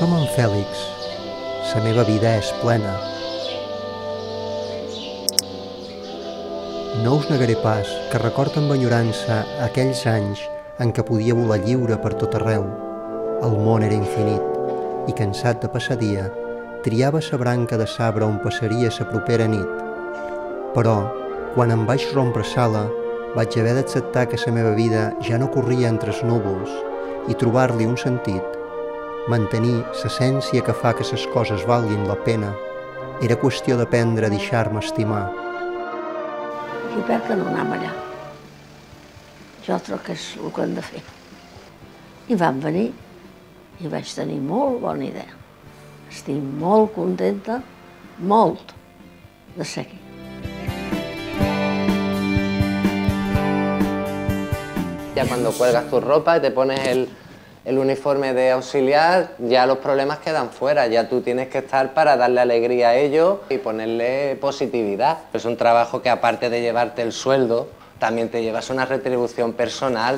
som en Fèlix. La meva vida és plena. No us negaré pas que recordo amb enyorança aquells anys en què podia volar lliure per tot arreu. El món era infinit i, cansat de passar dia, triava la branca de sabre on passaria la propera nit. Però, quan em vaig rompre sala, vaig haver d'acceptar que la meva vida ja no corria entre els núvols i trobar-li un sentit. Mantenir l'essència que fa que les coses valguin la pena era qüestió d'aprendre a deixar-me estimar. I per què no anem allà? Jo trobo que és el que hem de fer. I van venir i vaig tenir molt bona idea. Estic molt contenta, molt, de ser aquí. Ya cuando cuelgas tu ropa y te pones el uniforme de auxiliar, ya los problemas quedan fuera, ya tú tienes que estar para darle alegría a ellos y ponerle positividad. Es un trabajo que, aparte de llevarte el sueldo, también te llevas una retribución personal.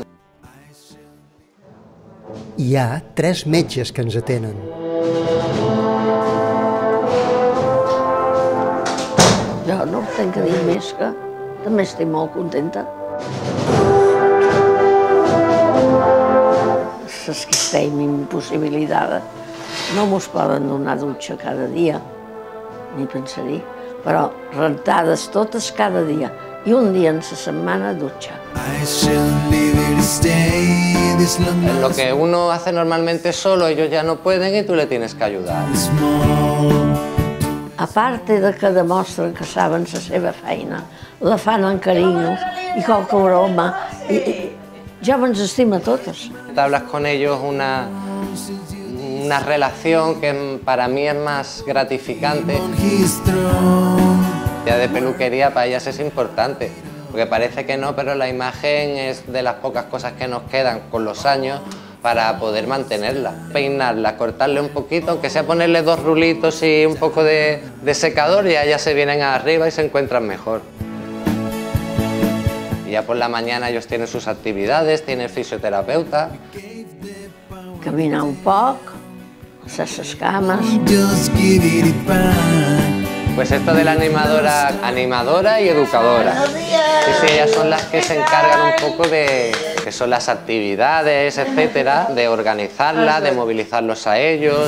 Hi ha 3 metges que ens atenen. Jo no tinc que dir més que també estic molt contenta. Les que estem impossibilitats no mos poden donar dutxa cada dia, ni pensar-hi, però rentades totes cada dia i un dia en la setmana dutxa. Lo que uno hace normalmente solo, ellos ya no pueden y tú le tienes que ayudar. A part de que demostren que saben la seva feina, la fan amb carinyo i qualque broma, ja ens estima a totes. Hablas con ellos una relación que para mí es más gratificante. Ya de peluquería para ellas es importante, porque parece que no, pero la imagen es de las pocas cosas que nos quedan con los años para poder mantenerla. Peinarla, cortarle un poquito, aunque sea ponerle 2 rulitos y un poco de secador, y ellas se vienen arriba y se encuentran mejor. Y ya por la mañana ellos tienen sus actividades, tienen fisioterapeuta. Caminar un poc, hacer les cames. Pues esto de la animadora y educadora. Sí, ellas son las que se encargan un poco de que son las actividades, etcétera, de organizarlas, de movilizarlos a ellos.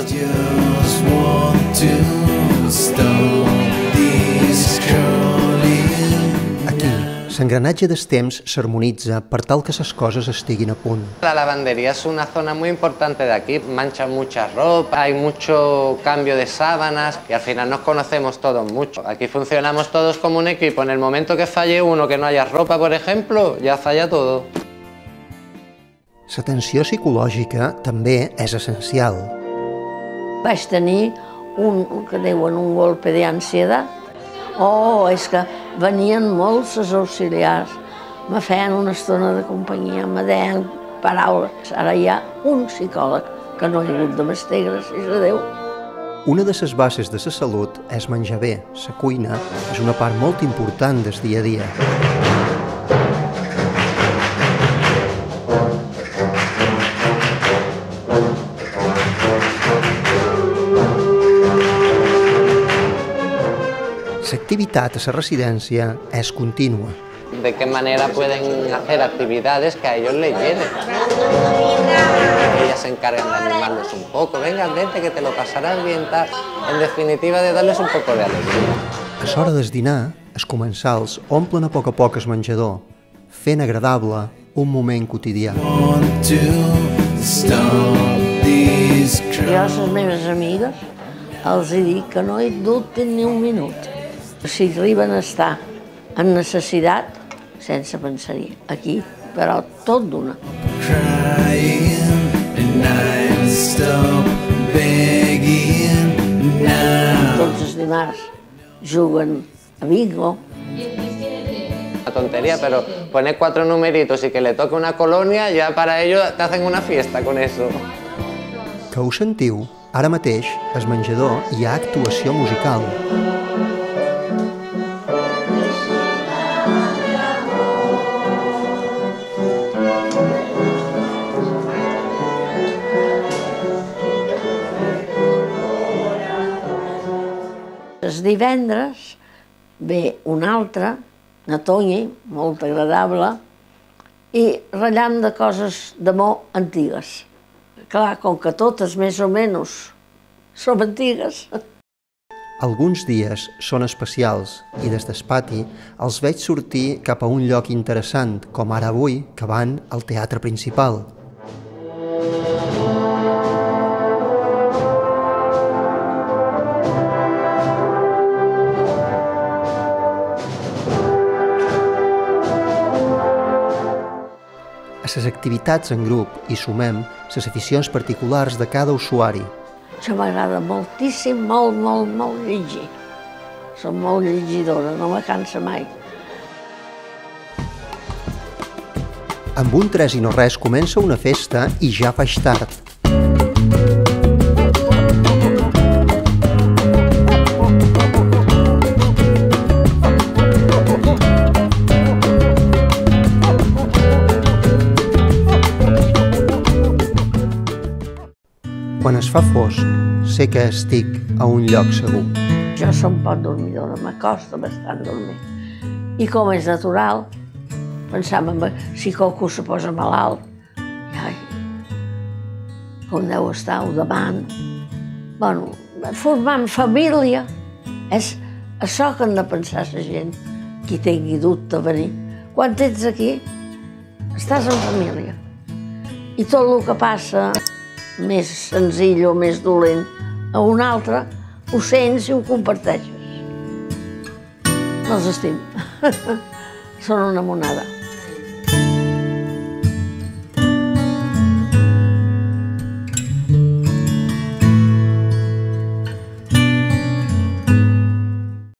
L'engranatge dels temps s'harmonitza per tal que les coses estiguin a punt. La lavandería es una zona muy importante de aquí, manchan mucha ropa, hay mucho cambio de sábanas y al final nos conocemos todos mucho. Aquí funcionamos todos como un equipo, en el momento que falle uno, que no haya ropa, por ejemplo, ja falla todo. L'atenció psicològica també és essencial. Vaig tenir que diuen un golpe d'ansietat. Oh, és que venien molts els auxiliars, me feien una estona de companyia, me deien paraules. Ara hi ha un psicòleg que no hi ha hagut de menester, gràcies a Déu. Una de les bases de la salut és menjar bé. La cuina és una part molt important del dia a dia. L'activitat a la residència és contínua. De qué manera pueden hacer actividades que a ellos les llenen. Ellas se encargan de animarlos un poco. Venga, vente que te lo pasarás bien, tal. En definitiva, de darles un poco de alegría. A l'hora del dinar, els comensals omplen a poc el menjador, fent agradable un moment quotidià. Jo a les meves amigues els dic que no hi dubtin ni un minut. Si arriben a estar en necessitat, sense pensar-hi, aquí, però tot d'una. Tots els dimarts juguen a bingo. Una tontería, pero poner 4 numeritos y que le toque una colonia, ya para ellos te hacen una fiesta con eso. Que ho sentiu? Ara mateix, al menjador hi ha actuació musical. El divendres ve un altre, na Toni, molt agradable, i ratllam de coses d'amor antigues. Clar, com que totes més o menys som antigues. Alguns dies són especials i des del pati els veig sortir cap a un lloc interessant, com ara avui, que van al teatre principal. A les activitats en grup hi sumem les aficions particulars de cada usuari. Això m'agrada moltíssim, molt llegir. Som molt llegidora, no me cansa mai. Amb un 3 i no res comença una festa i ja faig tard. Quan es fa fosc, sé que estic a un lloc segur. Jo som poc dormidora, m'acosta bastant dormir. I com és natural, pensam en si qualcú se posa malalt, ai, com deu estar, ho demano. Bueno, formant família és això que han de pensar la gent, qui tingui dubte de venir. Quan ets aquí, estàs en família. I tot el que passa, més senzill o més dolent, a un altre, ho sents i ho comparteixes. Els estimo. Són una monada.